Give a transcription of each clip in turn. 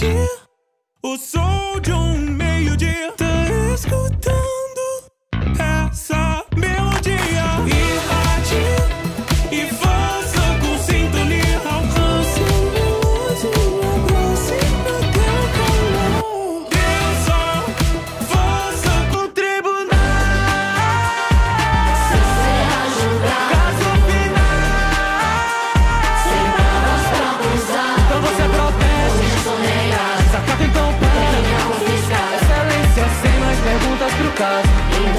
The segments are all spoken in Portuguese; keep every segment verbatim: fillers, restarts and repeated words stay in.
sentir o som de um meio-dia. Tá escutando essa melodia e bate e faça com sintonia. Alcance luz e aproxima teu calor. Pensa, faça com o tribunal. Se será julgado, Caso final, sem provas pra acusar, então você protege. sou negar, Desacata então pega. quem é confiscar. Excelência sem mais perguntas pro caso.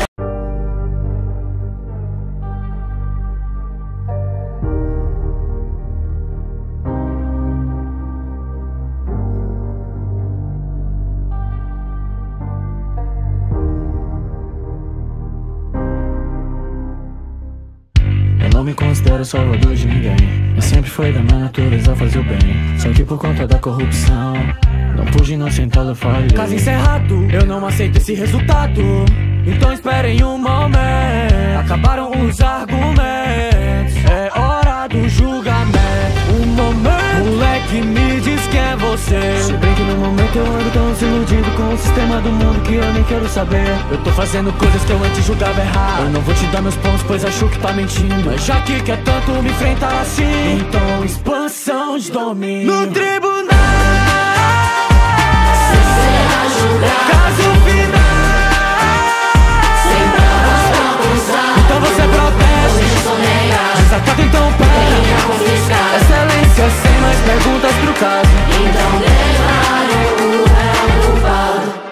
Eu não me considero salvador de ninguém, e sempre foi da minha natureza fazer o bem. Só que por conta da corrupção não pude inocentá-lo, falhei. Caso encerrado, eu não aceito esse resultado. Então esperem um momento. Acabaram os argumentos, é hora do julgamento. Um momento, moleque, me diz quem é você. Se bem que no momento eu ando tão desiludido com o sistema do mundo que eu nem quero saber. Eu tô fazendo coisas que eu antes julgava errado. Eu não vou te dar meus pontos, pois acho que tá mentindo. Mas já que quer tanto me enfrentar assim, Então expansão de domínio no tribunal, Se será julgado, caso final, sem provas pra acusar, então você protege. sou negar, Desacata então pega. quem é confiscar. Excelência sem mais perguntas pro caso. Então declaro o réu culpado.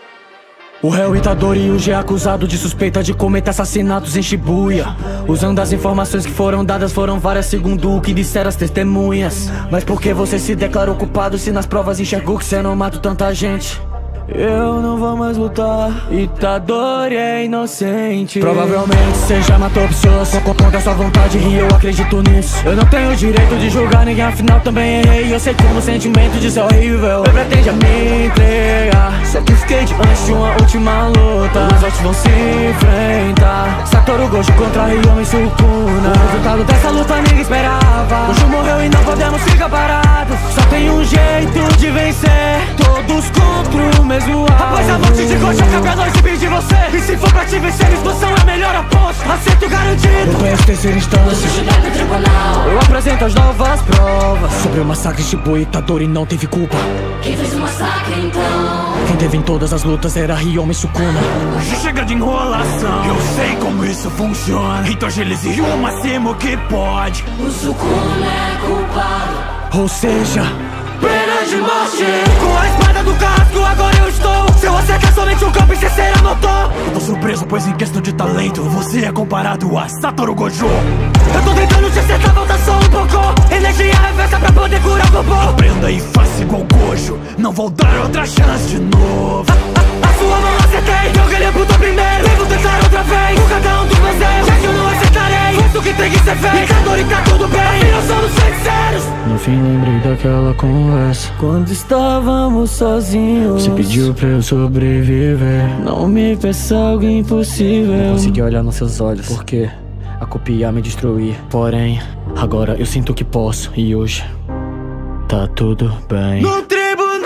O réu Itadori Yuji é acusado de suspeita de cometer assassinatos em Shibuya. Usando as informações que foram dadas, foram várias segundo o que disseram as testemunhas. Mas por que você se declarou culpado se nas provas enxergou que você não matou tanta gente? Eu não vou mais lutar, Itadori é inocente. Provavelmente você já matou pessoas com contra sua vontade e eu acredito nisso. Eu não tenho o direito de julgar ninguém, afinal também errei. Eu sei como o sentimento disso é horrível. Você pretende me entregar, só que fiquei diante de uma última luta. Os outros vão se enfrentar, Satoru Gojo contra Ryomi Sukuna. O resultado dessa luta ninguém esperava. Gojo morreu e não podemos ficar parados. Só tem um jeito de vencer, todos contra o mesmo. Após a morte de Gojo, cabe a nós impedir você. E se for pra te vencer, a explosão é a melhor aposta. Aceito garantido. Eu conheço terceira instância. Julgar no tribunal, Eu apresento as novas provas sobre o massacre de Shibuya. Itadori não teve culpa. quem fez o massacre então? Quem teve em todas as lutas era Ryomi Sukuna. Já chega de enrolação, eu sei como isso funciona. Então agilize o máximo que pode. O Sukuna é culpado. Ou seja, Pena de morte. com a espada do casco agora eu estou. Se eu acertar somente um campo, você será notou. Eu tô surpreso, pois em questão de talento você é comparado a Satoru Gojo. Eu tô tentando te acertar, volta só um pouco. Energia reversa pra poder curar o popô. Aprenda e faça igual Gojo, não vou dar outra chance de novo. A sua mão acertei, eu ganhei pro top primeiro. Devo tentar outra vez, por cada um dos meus erros. Já que eu não acertarei, faço o que tem que ser feito. Itadori tá tudo bem, afinal somos feiticeiros. No fim lembrei daquela conversa, quando estávamos sozinhos. Você pediu pra eu sobreviver, não me peça algo impossível. Não consegui olhar nos seus olhos, porque a copiar me destruir. Porém, agora eu sinto que posso, e hoje tá tudo bem. No tribunal,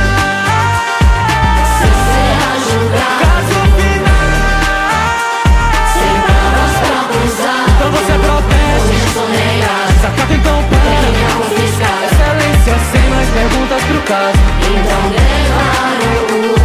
Se será julgado, caso final, sem provas pra acusar, então você protege. sou negar, Desacata então pega. quem é confiscar. Excelência sem mais perguntas pro caso. Então declaro o